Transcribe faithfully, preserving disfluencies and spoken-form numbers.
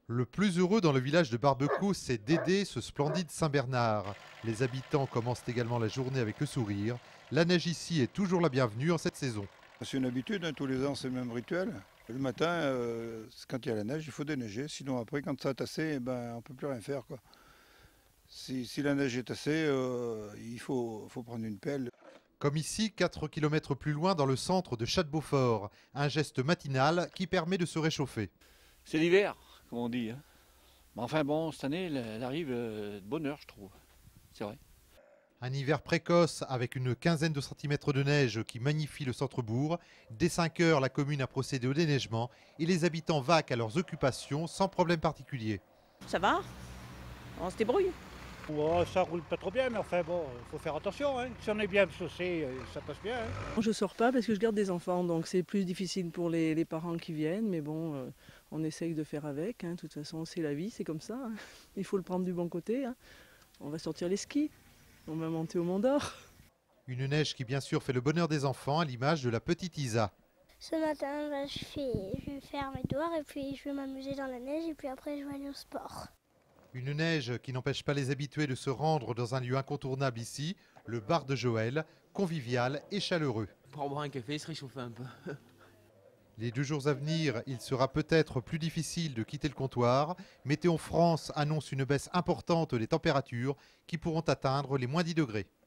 Le plus heureux dans le village de Barbecourt, c'est Dédé, ce splendide Saint-Bernard. Les habitants commencent également la journée avec le sourire. La neige ici est toujours la bienvenue en cette saison. C'est une habitude, hein, tous les ans c'est le même rituel. Le matin, euh, quand il y a la neige, il faut déneiger. Sinon après, quand ça a tassé, eh ben, on ne peut plus rien faire, quoi. Si, si la neige est tassée, euh, il faut, faut prendre une pelle. Comme ici, quatre kilomètres plus loin dans le centre de Château-Beaufort. Un geste matinal qui permet de se réchauffer. C'est l'hiver, comme on dit. Hein. Mais enfin bon, cette année, elle arrive de bonne heure, je trouve. C'est vrai. Un hiver précoce avec une quinzaine de centimètres de neige qui magnifie le centre-bourg. Dès cinq heures, la commune a procédé au déneigement et les habitants vaquent à leurs occupations sans problème particulier. Ça va? On se débrouille. Oh, ça roule pas trop bien, mais enfin bon, il faut faire attention. Hein. Si on est bien chaussé, ça passe bien. Hein. Je sors pas parce que je garde des enfants, donc c'est plus difficile pour les, les parents qui viennent, mais bon, euh, on essaye de faire avec. Hein. De toute façon, c'est la vie, c'est comme ça. Hein. Il faut le prendre du bon côté. Hein. On va sortir les skis, on va monter au Mont d'Or. Une neige qui bien sûr fait le bonheur des enfants à l'image de la petite Isa. Ce matin, bah, je, fais, je vais faire mes devoirs et puis je vais m'amuser dans la neige et puis après je vais aller au sport. Une neige qui n'empêche pas les habitués de se rendre dans un lieu incontournable ici, le bar de Joël, convivial et chaleureux. Pour boire un café et se réchauffer un peu. Les deux jours à venir, il sera peut-être plus difficile de quitter le comptoir. Météo France annonce une baisse importante des températures qui pourront atteindre les moins dix degrés.